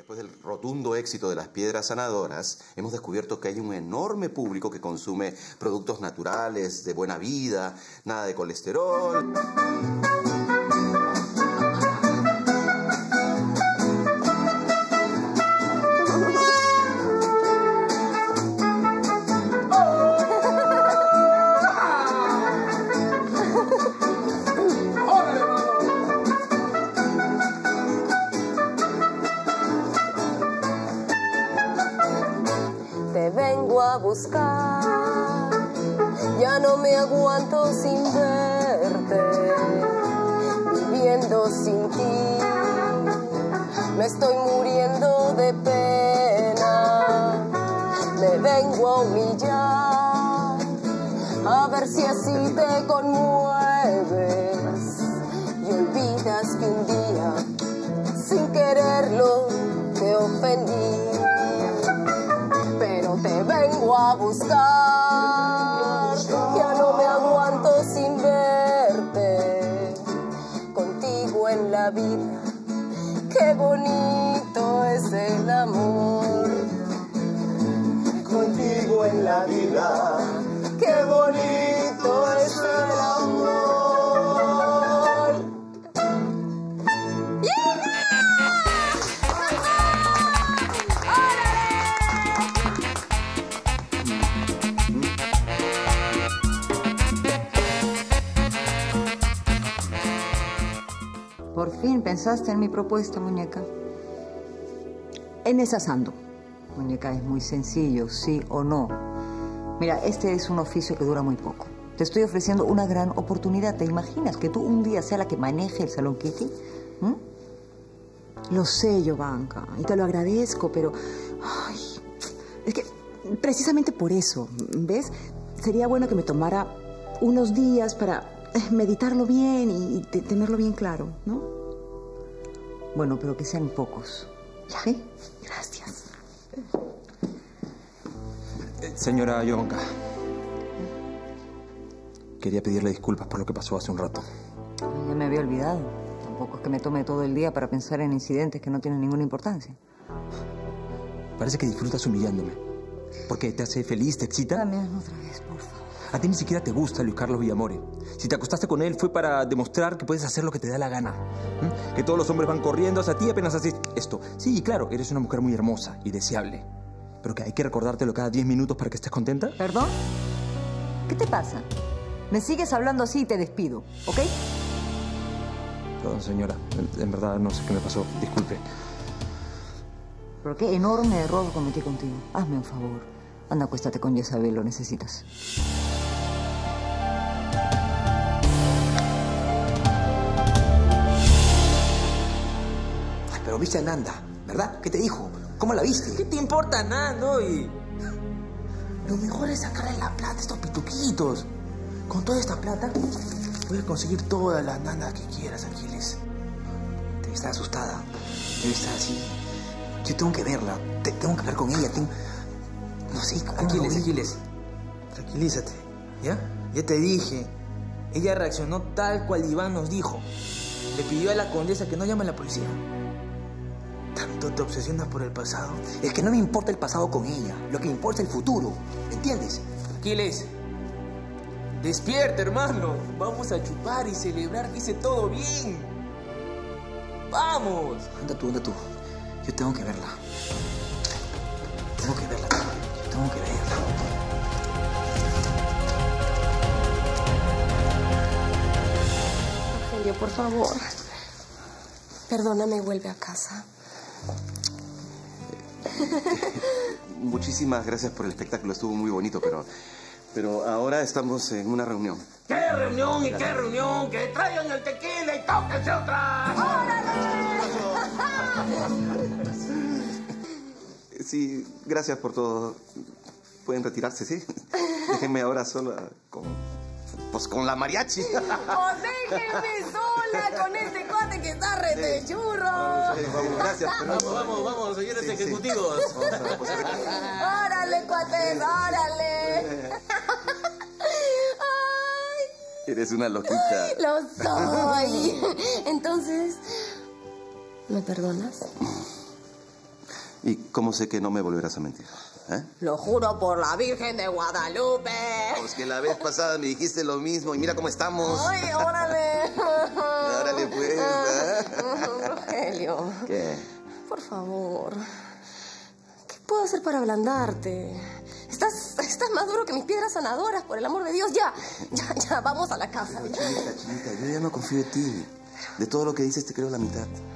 Después del rotundo éxito de las piedras sanadoras, hemos descubierto que hay un enorme público que consume productos naturales, de buena vida, nada de colesterol. Te vengo a buscar, ya no me aguanto sin verte, viviendo sin ti, me estoy muriendo de pena, me vengo a humillar, a ver si así te conmueves y olvidas que un día, sin quererlo, te ofendí. Pero te vengo a buscar, ya no me aguanto sin verte, contigo en la vida, qué bonito es el amor. Contigo en la vida, qué bonito es el amor. Por fin pensaste en mi propuesta, muñeca. En esas ando. Muñeca, es muy sencillo, sí o no. Mira, este es un oficio que dura muy poco. Te estoy ofreciendo una gran oportunidad. ¿Te imaginas que tú un día sea la que maneje el Salón Kitty? Lo sé, Jovanka, y te lo agradezco, pero... Ay, es que precisamente por eso, ¿ves? Sería bueno que me tomara unos días para meditarlo bien y tenerlo bien claro, ¿no? Bueno, pero que sean pocos. ¿Sí? Gracias. Señora Jovanka, quería pedirle disculpas por lo que pasó hace un rato. Ya me había olvidado. Tampoco es que me tome todo el día para pensar en incidentes que no tienen ninguna importancia. Parece que disfrutas humillándome. ¿Por qué? ¿Te hace feliz? ¿Te excita? Dame otra vez, por favor. A ti ni siquiera te gusta Luis Carlos Villamore. Si te acostaste con él fue para demostrar que puedes hacer lo que te da la gana. Que todos los hombres van corriendo hacia ti apenas haces esto. Sí, claro, eres una mujer muy hermosa y deseable. Pero que hay que recordártelo cada 10 minutos para que estés contenta. ¿Perdón? ¿Qué te pasa? Me sigues hablando así y te despido, ¿ok? Perdón, señora. En verdad no sé qué me pasó. Disculpe. Pero qué enorme error cometí contigo. Hazme un favor. Anda, acuéstate con Jezabel, lo necesitas. Pero viste a Nanda, ¿verdad? ¿Qué te dijo? ¿Cómo la viste? ¿Qué te importa, Nando? Lo mejor es sacarle la plata a estos pituquitos. Con toda esta plata, puedes conseguir todas las nandas que quieras, Aquiles. Debe estar asustada. Debe estar así. Yo tengo que verla. Tengo que hablar con ella. No sé cómo. Aquiles. Tranquilízate, ¿ya? Ya te dije. Ella reaccionó tal cual Iván nos dijo. Le pidió a la condesa que no llame a la policía. ¿Tanto te obsesionas por el pasado? Es que no me importa el pasado con ella. Lo que me importa es el futuro. ¿Me entiendes? Aquiles, despierta, hermano. Vamos a chupar y celebrar que hice todo bien. ¡Vamos! Anda tú. Yo tengo que verla. Tengo que verla. Yo tengo que verla. Rogelio, por favor. Perdóname y vuelve a casa. Muchísimas gracias por el espectáculo, estuvo muy bonito, pero ahora estamos en una reunión. ¿Qué reunión y qué reunión? ¡Que traigan el tequila y tóquense otra! Sí, gracias por todo. Pueden retirarse, ¿sí? Déjenme ahora sola con la mariachi. ¡O déjenme sola con este cuate que está rete churro! Gracias. Vamos, señores ejecutivos. ¡Órale, cuates, órale! ¡Ay! Eres una loquita. ¡Lo soy! Entonces, ¿me perdonas? ¿Y cómo sé que no me volverás a mentir? ¿Eh? Lo juro por la Virgen de Guadalupe. Pues que la vez pasada me dijiste lo mismo y mira cómo estamos. ¡Ay, órale! Órale, pues. ¿Eh? Rogelio. ¿Qué? Por favor. ¿Qué puedo hacer para ablandarte? Estás más duro que mis piedras sanadoras, por el amor de Dios. Ya, vamos a la casa. Chinita, yo ya no confío en ti. De todo lo que dices te creo la mitad.